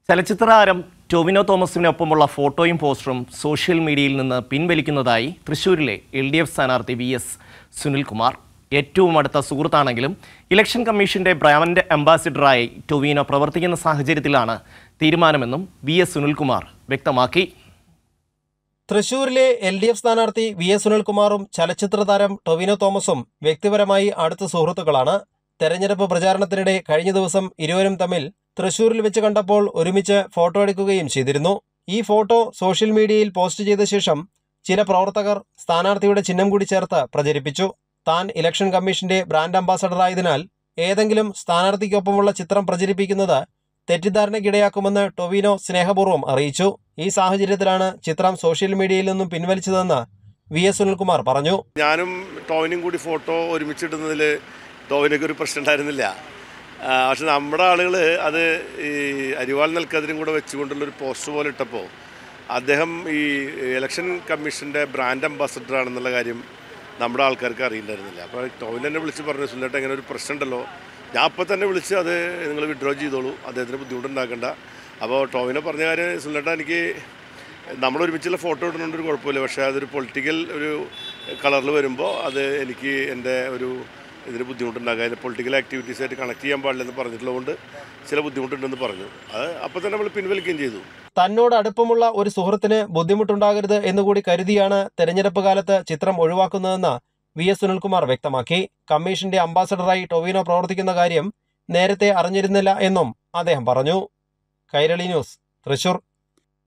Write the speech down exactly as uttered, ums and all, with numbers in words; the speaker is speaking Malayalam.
ചലച്ചിത്ര താരം ടൊവിനോ തോമസിനൊപ്പമുള്ള ഫോട്ടോയും പോസ്റ്ററും സോഷ്യൽ മീഡിയയിൽ നിന്ന് പിൻവലിക്കുന്നതായി തൃശ്ശൂരിലെ എൽ ഡി എഫ് സ്ഥാനാർത്ഥി വി എസ് സുനിൽകുമാർ. ഏറ്റവും അടുത്ത സുഹൃത്താണെങ്കിലും ഇലക്ഷൻ കമ്മീഷന്റെ ബ്രാൻഡ് അംബാസിഡറായി ടൊവിനോ പ്രവർത്തിക്കുന്ന സാഹചര്യത്തിലാണ് തീരുമാനമെന്നും വി എസ് സുനിൽകുമാർ വ്യക്തമാക്കി. തൃശൂരിലെ എൽ ഡി എഫ് സ്ഥാനാർത്ഥി വി എസ് സുനിൽകുമാറും ചലച്ചിത്ര താരം ടൊവിനോ തോമസും വ്യക്തിപരമായി അടുത്ത സുഹൃത്തുക്കളാണ്. തെരഞ്ഞെടുപ്പ് പ്രചാരണത്തിനിടെ കഴിഞ്ഞ ദിവസം ഇരുവരും തമ്മിൽ തൃശൂരിൽ വെച്ച് കണ്ടപ്പോൾ ഒരുമിച്ച് ഫോട്ടോ എടുക്കുകയും ചെയ്തിരുന്നു. ഈ ഫോട്ടോ സോഷ്യൽ മീഡിയയിൽ പോസ്റ്റ് ചെയ്ത ശേഷം ചില പ്രവർത്തകർ സ്ഥാനാർത്ഥിയുടെ ചിഹ്നം കൂടി ചേർത്ത് പ്രചരിപ്പിച്ചു. താൻ ഇലക്ഷൻ കമ്മീഷന്റെ ബ്രാൻഡ് അംബാസഡറായതിനാൽ ഏതെങ്കിലും സ്ഥാനാർത്ഥിക്കൊപ്പമുള്ള ചിത്രം പ്രചരിപ്പിക്കുന്നത് തെറ്റിദ്ധാരണയ്ക്കിടയാക്കുമെന്ന് ടൊവിനോ സ്നേഹപൂർവ്വം അറിയിച്ചു. ഈ സാഹചര്യത്തിലാണ് ചിത്രം സോഷ്യൽ മീഡിയയിൽ നിന്നും പിൻവലിച്ചതെന്ന് വി എസ് സുനിൽകുമാർ പറഞ്ഞു. ഞാനും ടോവിനും കൂടി ഫോട്ടോ ഒരുമിച്ചിടുന്നതിൽ ടോവിനൊക്കെ ഒരു പ്രശ്നം ഉണ്ടായിരുന്നില്ല. പക്ഷെ നമ്മുടെ ആളുകൾ അത് ഈ അരിവാൾ നെൽക്കതിരും കൂടെ വെച്ചുകൊണ്ടുള്ളൊരു പോസ്റ്റ് പോലെ ഇട്ടപ്പോൾ അദ്ദേഹം ഈ ഇലക്ഷൻ കമ്മീഷൻ്റെ ബ്രാൻഡ് അംബാസഡറാണെന്നുള്ള കാര്യം നമ്മുടെ ആൾക്കാർക്ക് അറിയില്ലായിരുന്നില്ല. അപ്പോൾ ടോവിൻ എന്നെ വിളിച്ച് പറഞ്ഞു, സുനിലേട്ട ഇങ്ങനെ ഒരു പ്രശ്നം ഉണ്ടല്ലോ. ഞാൻ അപ്പോൾ തന്നെ വിളിച്ച് അത് നിങ്ങൾ വിഡ്രോ ചെയ്തോളൂ, അദ്ദേഹത്തിന് ബുദ്ധിമുട്ടുണ്ടാക്കണ്ട. അപ്പോൾ ടോവിനെ പറഞ്ഞ കാര്യം, സുനിലേട്ട എനിക്ക് നമ്മളൊരുമിച്ചുള്ള ഫോട്ടോ ഇടുന്നതുകൊണ്ട് ഒരു കുഴപ്പമില്ല, പക്ഷേ അതൊരു പൊളിറ്റിക്കൽ ഒരു കളറിൽ വരുമ്പോൾ അത് എനിക്ക് എൻ്റെ ഒരു ഇതിന് ബുദ്ധിമുട്ടുണ്ടാകുക, അതിന് പൊളിറ്റിക്കൽ ആക്ടിവിറ്റീസായിട്ട് കണക്ട് ചെയ്യാൻ പാടില്ലെന്ന് പറഞ്ഞിട്ടുള്ളതുകൊണ്ട് ചില ബുദ്ധിമുട്ടുണ്ടെന്ന് പറഞ്ഞു. അത് അപ്പോൾ തന്നെ നമ്മൾ പിൻവലിക്കുകയും ചെയ്തു. തന്നോട് അടുപ്പമുള്ള ഒരു സുഹൃത്തിന് ബുദ്ധിമുട്ടുണ്ടാകരുത് എന്നുകൂടി കരുതിയാണ് തെരഞ്ഞെടുപ്പ് കാലത്ത് ചിത്രം ഒഴിവാക്കുന്നതെന്ന് വി എസ് സുനിൽകുമാർ വ്യക്തമാക്കി. കമ്മീഷന്റെ അംബാസഡറായി ടൊവിനോ പ്രവർത്തിക്കുന്ന കാര്യം നേരത്തെ അറിഞ്ഞിരുന്നില്ല എന്നും അദ്ദേഹം പറഞ്ഞു. കൈരളി ന്യൂസ്, തൃശൂർ.